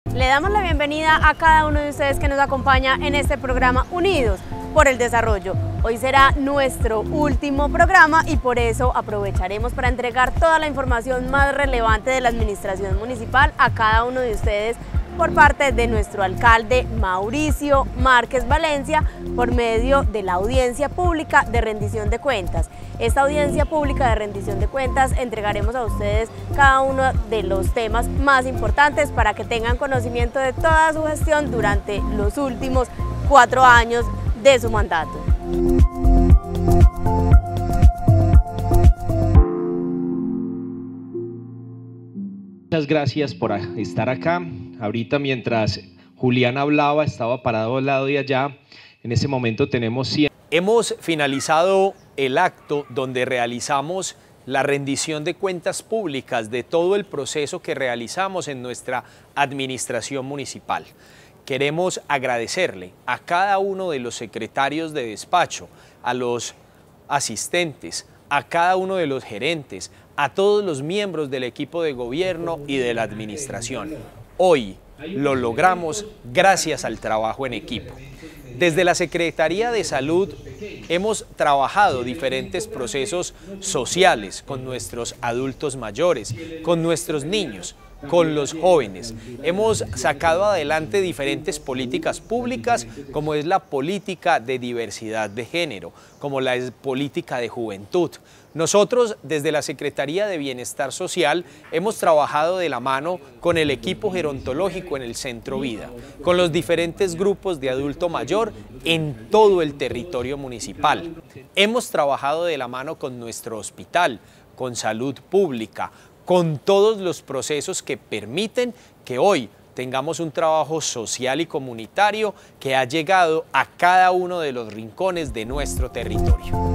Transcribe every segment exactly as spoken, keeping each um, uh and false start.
Le damos la bienvenida a cada uno de ustedes que nos acompaña en este programa Unidos por el Desarrollo. Hoy será nuestro último programa y por eso aprovecharemos para entregar toda la información más relevante de la administración municipal a cada uno de ustedes por parte de nuestro alcalde Mauricio Márquez Valencia por medio de la audiencia pública de rendición de cuentas. Esta audiencia pública de rendición de cuentas entregaremos a ustedes cada uno de los temas más importantes para que tengan conocimiento de toda su gestión durante los últimos cuatro años de su mandato. Muchas gracias por estar acá. Ahorita mientras Julián hablaba, estaba parado al lado de allá. En ese momento tenemos cien. Hemos finalizado el acto donde realizamos la rendición de cuentas públicas de todo el proceso que realizamos en nuestra administración municipal. Queremos agradecerle a cada uno de los secretarios de despacho, a los asistentes, a cada uno de los gerentes, a todos los miembros del equipo de gobierno y de la administración. Hoy lo logramos gracias al trabajo en equipo. Desde la Secretaría de Salud hemos trabajado diferentes procesos sociales con nuestros adultos mayores, con nuestros niños, con los jóvenes. Hemos sacado adelante diferentes políticas públicas, como es la política de diversidad de género, como la política de juventud. Nosotros, desde la Secretaría de Bienestar Social, hemos trabajado de la mano con el equipo gerontológico en el Centro Vida, con los diferentes grupos de adulto mayor en todo el territorio municipal. Hemos trabajado de la mano con nuestro hospital, con salud pública, con todos los procesos que permiten que hoy tengamos un trabajo social y comunitario que ha llegado a cada uno de los rincones de nuestro territorio.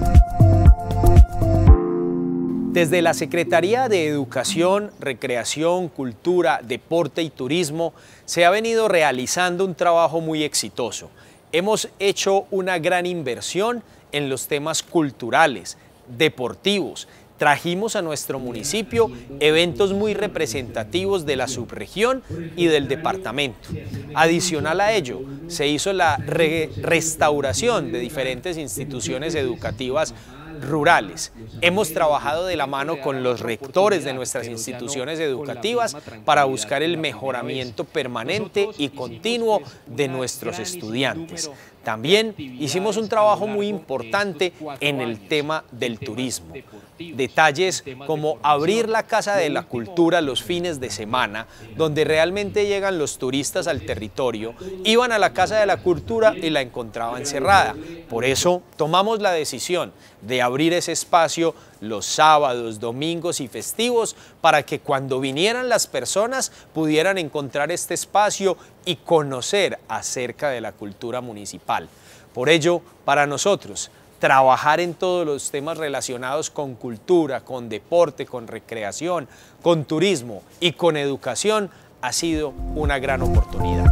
Desde la Secretaría de Educación, Recreación, Cultura, Deporte y Turismo se ha venido realizando un trabajo muy exitoso. Hemos hecho una gran inversión en los temas culturales, deportivos. Trajimos a nuestro municipio eventos muy representativos de la subregión y del departamento. Adicional a ello, se hizo la re- restauración de diferentes instituciones educativas rurales. Hemos trabajado de la mano con los rectores de nuestras instituciones educativas para buscar el mejoramiento permanente y continuo de nuestros estudiantes. También hicimos un trabajo muy importante en el tema del turismo. Detalles como abrir la Casa de la Cultura los fines de semana, donde realmente llegan los turistas al territorio, iban a la Casa de la Cultura y la encontraban cerrada. Por eso tomamos la decisión de abrir ese espacio los sábados, domingos y festivos para que cuando vinieran las personas pudieran encontrar este espacio y conocer acerca de la cultura municipal. Por ello, para nosotros, trabajar en todos los temas relacionados con cultura, con deporte, con recreación, con turismo y con educación ha sido una gran oportunidad.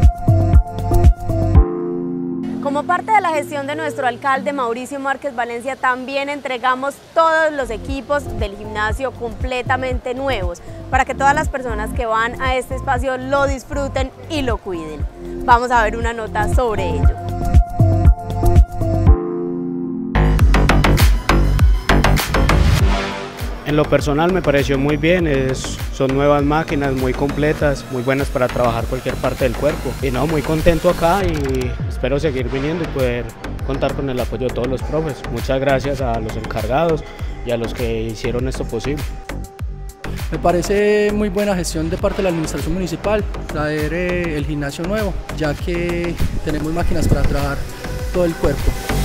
Como parte de la gestión de nuestro alcalde Mauricio Márquez Valencia, también entregamos todos los equipos del gimnasio completamente nuevos para que todas las personas que van a este espacio lo disfruten y lo cuiden. Vamos a ver una nota sobre ello. En lo personal me pareció muy bien, es, son nuevas máquinas muy completas, muy buenas para trabajar cualquier parte del cuerpo. Y no, muy contento acá y espero seguir viniendo y poder contar con el apoyo de todos los profes. Muchas gracias a los encargados y a los que hicieron esto posible. Me parece muy buena gestión de parte de la administración municipal traer eh, el gimnasio nuevo, ya que tenemos máquinas para trabajar todo el cuerpo.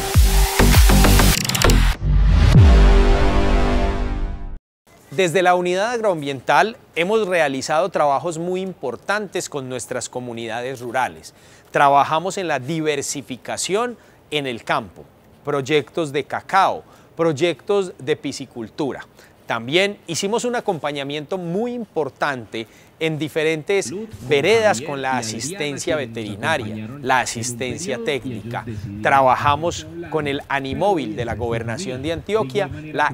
Desde la unidad agroambiental hemos realizado trabajos muy importantes con nuestras comunidades rurales. Trabajamos en la diversificación en el campo, proyectos de cacao, proyectos de piscicultura. También hicimos un acompañamiento muy importante en diferentes veredas con la asistencia veterinaria, la asistencia técnica. Trabajamos con el Animóvil de la Gobernación de Antioquia, la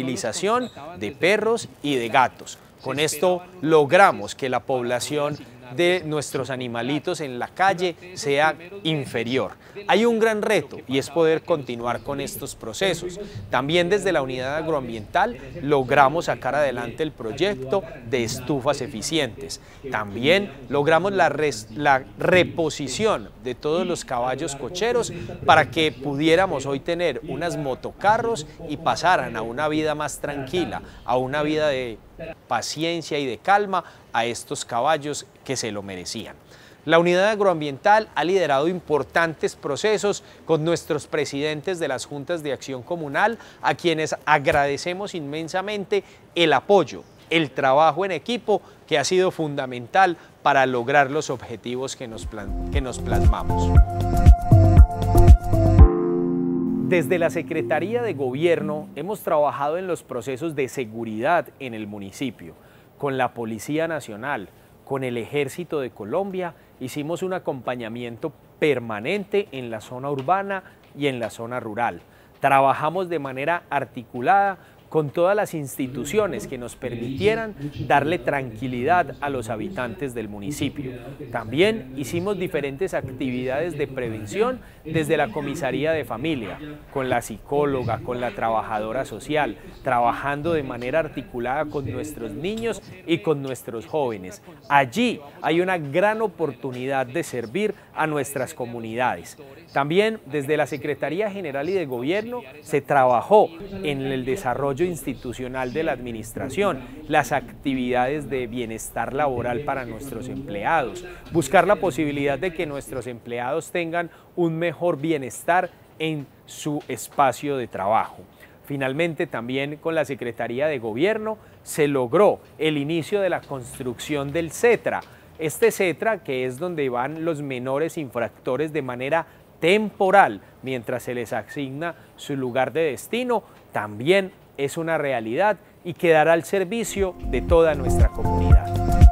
esterilización de perros y de gatos. Con esto logramos que la población de nuestros animalitos en la calle sea inferior. Hay un gran reto y es poder continuar con estos procesos. También desde la unidad agroambiental logramos sacar adelante el proyecto de estufas eficientes. También logramos la, res, la reposición de todos los caballos cocheros para que pudiéramos hoy tener unas motocarros y pasaran a una vida más tranquila, a una vida de paciencia y de calma a estos caballos que se lo merecían. La unidad agroambiental ha liderado importantes procesos con nuestros presidentes de las juntas de acción comunal, a quienes agradecemos inmensamente el apoyo, el trabajo en equipo que ha sido fundamental para lograr los objetivos que nos, plan- que nos plasmamos. Desde la Secretaría de Gobierno hemos trabajado en los procesos de seguridad en el municipio. Con la Policía Nacional, con el Ejército de Colombia, hicimos un acompañamiento permanente en la zona urbana y en la zona rural. Trabajamos de manera articulada con todas las instituciones que nos permitieran darle tranquilidad a los habitantes del municipio. También hicimos diferentes actividades de prevención desde la comisaría de familia, con la psicóloga, con la trabajadora social, trabajando de manera articulada con nuestros niños y con nuestros jóvenes. Allí hay una gran oportunidad de servir a nuestras comunidades. También desde la Secretaría General y de Gobierno se trabajó en el desarrollo institucional de la administración, las actividades de bienestar laboral para nuestros empleados, buscar la posibilidad de que nuestros empleados tengan un mejor bienestar en su espacio de trabajo. Finalmente, también con la Secretaría de Gobierno se logró el inicio de la construcción del CETRA. Este CETRA, que es donde van los menores infractores de manera temporal mientras se les asigna su lugar de destino, también es una realidad y quedará al servicio de toda nuestra comunidad.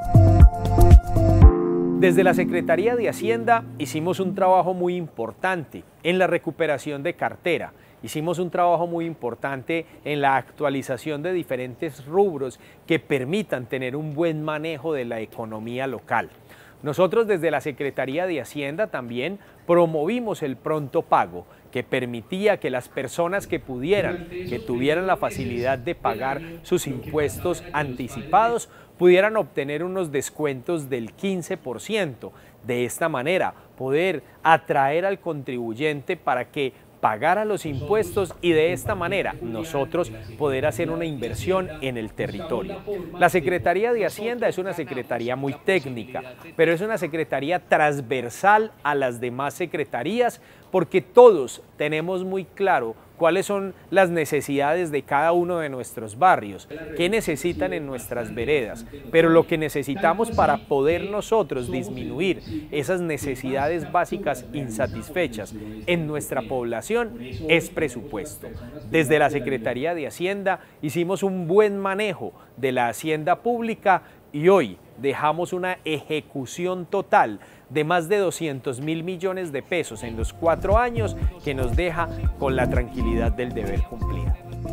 Desde la Secretaría de Hacienda hicimos un trabajo muy importante en la recuperación de cartera. Hicimos un trabajo muy importante en la actualización de diferentes rubros que permitan tener un buen manejo de la economía local. Nosotros desde la Secretaría de Hacienda también promovimos el pronto pago, que permitía que las personas que pudieran, que tuvieran la facilidad de pagar sus impuestos anticipados, pudieran obtener unos descuentos del quince por ciento. De esta manera, poder atraer al contribuyente para que pagara los impuestos y de esta manera nosotros poder hacer una inversión en el territorio. La Secretaría de Hacienda es una secretaría muy técnica, pero es una secretaría transversal a las demás secretarías porque todos tenemos muy claro cuáles son las necesidades de cada uno de nuestros barrios, qué necesitan en nuestras veredas, pero lo que necesitamos para poder nosotros disminuir esas necesidades básicas insatisfechas en nuestra población es presupuesto. Desde la Secretaría de Hacienda hicimos un buen manejo de la hacienda pública y hoy dejamos una ejecución total de más de doscientos mil millones de pesos en los cuatro años que nos deja con la tranquilidad del deber cumplido.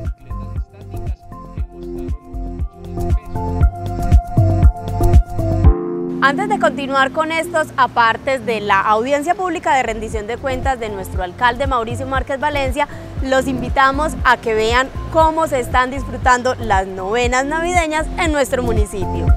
Antes de continuar con estos apartes de la audiencia pública de rendición de cuentas de nuestro alcalde Mauricio Márquez Valencia, los invitamos a que vean cómo se están disfrutando las novenas navideñas en nuestro municipio.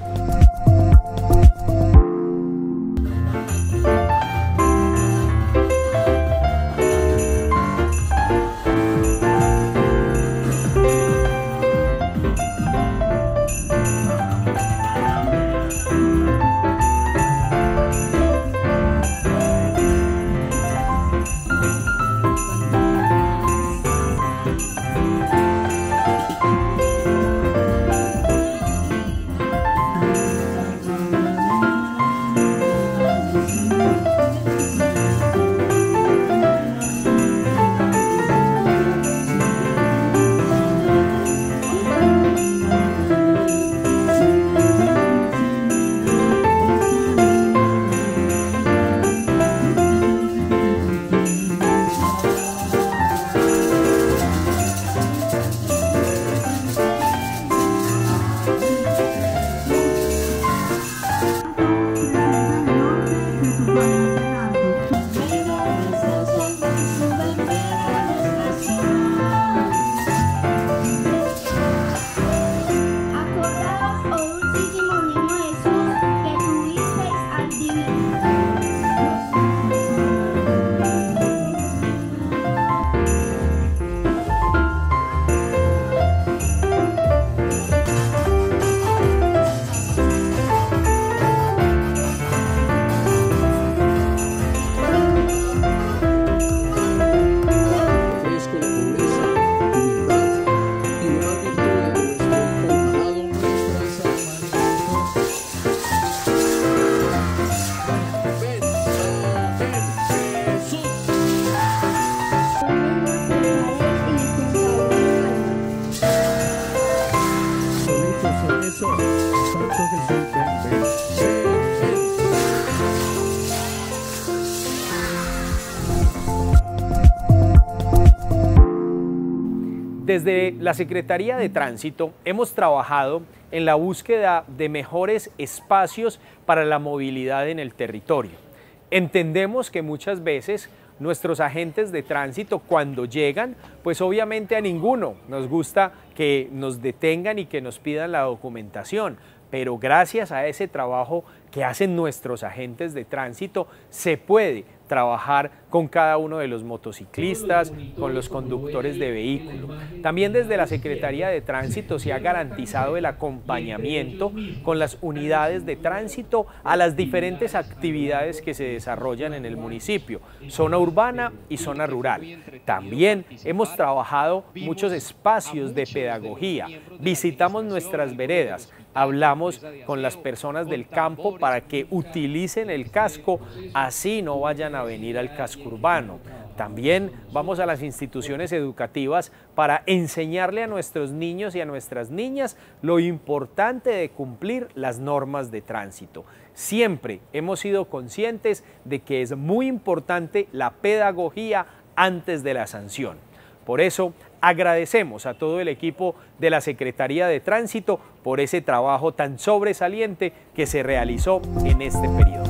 Desde la Secretaría de Tránsito hemos trabajado en la búsqueda de mejores espacios para la movilidad en el territorio. Entendemos que muchas veces nuestros agentes de tránsito cuando llegan, pues obviamente a ninguno nos gusta que nos detengan y que nos pidan la documentación, pero gracias a ese trabajo que hacen nuestros agentes de tránsito se puede trabajar con cada uno de los motociclistas, con los conductores de vehículos. También desde la Secretaría de Tránsito se ha garantizado el acompañamiento con las unidades de tránsito a las diferentes actividades que se desarrollan en el municipio, zona urbana y zona rural. También hemos trabajado muchos espacios de pedagogía, visitamos nuestras veredas, hablamos con las personas del campo para que utilicen el casco, así no vayan a venir al casco urbano. También vamos a las instituciones educativas para enseñarle a nuestros niños y a nuestras niñas lo importante de cumplir las normas de tránsito. Siempre hemos sido conscientes de que es muy importante la pedagogía antes de la sanción. Por eso agradecemos a todo el equipo de la Secretaría de Tránsito por ese trabajo tan sobresaliente que se realizó en este periodo.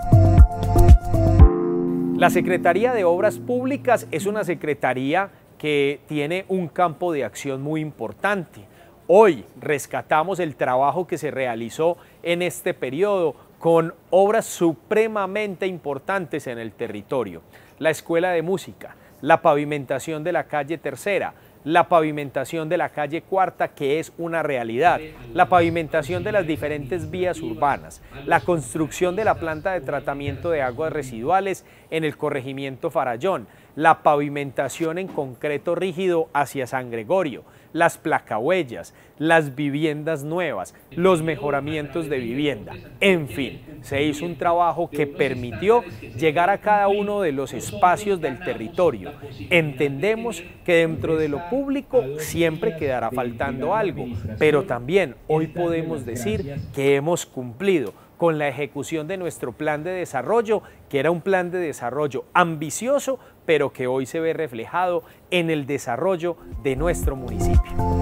La Secretaría de Obras Públicas es una secretaría que tiene un campo de acción muy importante. Hoy rescatamos el trabajo que se realizó en este periodo con obras supremamente importantes en el territorio. La Escuela de Música, la pavimentación de la calle Tercera, la pavimentación de la calle Cuarta, que es una realidad, la pavimentación de las diferentes vías urbanas, la construcción de la planta de tratamiento de aguas residuales en el corregimiento Farallón, la pavimentación en concreto rígido hacia San Gregorio, las placahuellas, las viviendas nuevas, los mejoramientos de vivienda. En fin, se hizo un trabajo que permitió llegar a cada uno de los espacios del territorio. Entendemos que dentro de lo público siempre quedará faltando algo, pero también hoy podemos decir que hemos cumplido con la ejecución de nuestro plan de desarrollo, que era un plan de desarrollo ambicioso, pero que hoy se ve reflejado en el desarrollo de nuestro municipio.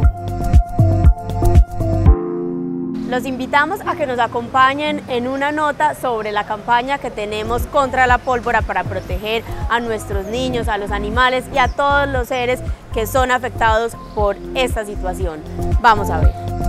Los invitamos a que nos acompañen en una nota sobre la campaña que tenemos contra la pólvora para proteger a nuestros niños, a los animales y a todos los seres que son afectados por esta situación. Vamos a ver.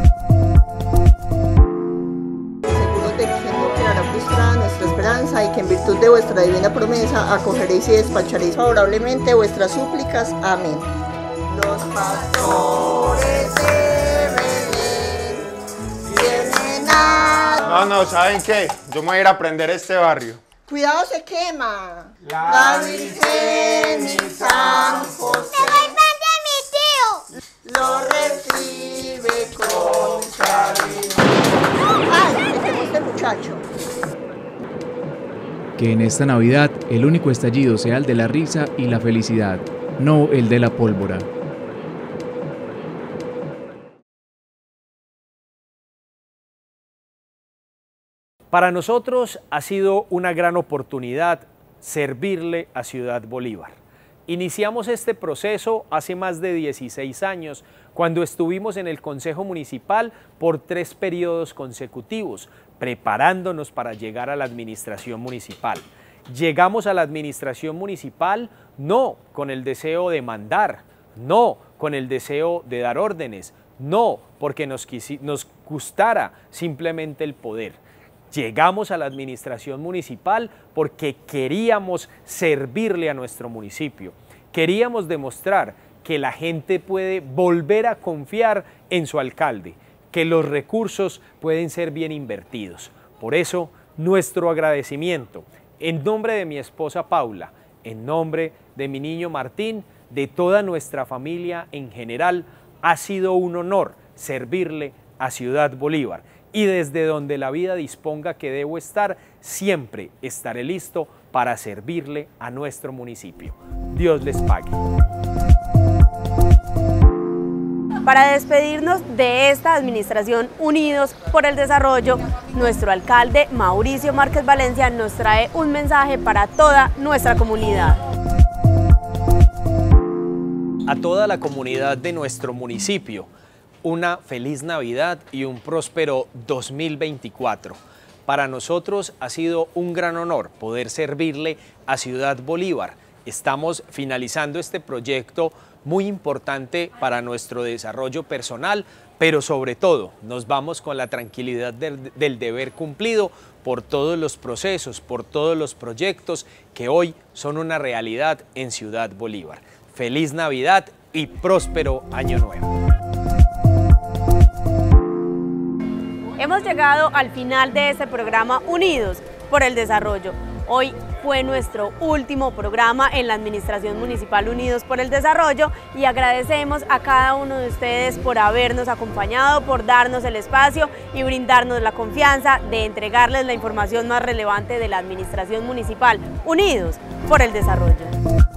De que no quedará frustrada nuestra esperanza y que en virtud de vuestra divina promesa acogeréis y despacharéis favorablemente vuestras súplicas. Amén. Los pastores de Belén vienen a... No, no, ¿saben qué? Yo me voy a ir a prender este barrio. Cuidado, se quema. La Virgen y San José. ¡Me voy a mi tío! Lo recibe con cariño. ¡Ay! Este muchacho. Que en esta Navidad el único estallido sea el de la risa y la felicidad, no el de la pólvora. Para nosotros ha sido una gran oportunidad servirle a Ciudad Bolívar. Iniciamos este proceso hace más de dieciséis años, cuando estuvimos en el Consejo Municipal por tres periodos consecutivos, preparándonos para llegar a la administración municipal. Llegamos a la administración municipal no con el deseo de mandar, no con el deseo de dar órdenes, no porque nos, nos gustara simplemente el poder. Llegamos a la administración municipal porque queríamos servirle a nuestro municipio. Queríamos demostrar que la gente puede volver a confiar en su alcalde, que los recursos pueden ser bien invertidos. Por eso, nuestro agradecimiento, en nombre de mi esposa Paula, en nombre de mi niño Martín, de toda nuestra familia en general, ha sido un honor servirle a Ciudad Bolívar. Y desde donde la vida disponga que debo estar, siempre estaré listo para servirle a nuestro municipio. Dios les pague. Para despedirnos de esta administración Unidos por el Desarrollo, nuestro alcalde Mauricio Márquez Valencia nos trae un mensaje para toda nuestra comunidad. A toda la comunidad de nuestro municipio, una feliz Navidad y un próspero dos mil veinticuatro. Para nosotros ha sido un gran honor poder servirle a Ciudad Bolívar. Estamos finalizando este proyecto muy importante para nuestro desarrollo personal, pero sobre todo nos vamos con la tranquilidad del, del deber cumplido por todos los procesos, por todos los proyectos que hoy son una realidad en Ciudad Bolívar. Feliz Navidad y próspero Año Nuevo. Hemos llegado al final de este programa Unidos por el Desarrollo. Hoy fue nuestro último programa en la Administración Municipal Unidos por el Desarrollo y agradecemos a cada uno de ustedes por habernos acompañado, por darnos el espacio y brindarnos la confianza de entregarles la información más relevante de la Administración Municipal Unidos por el Desarrollo.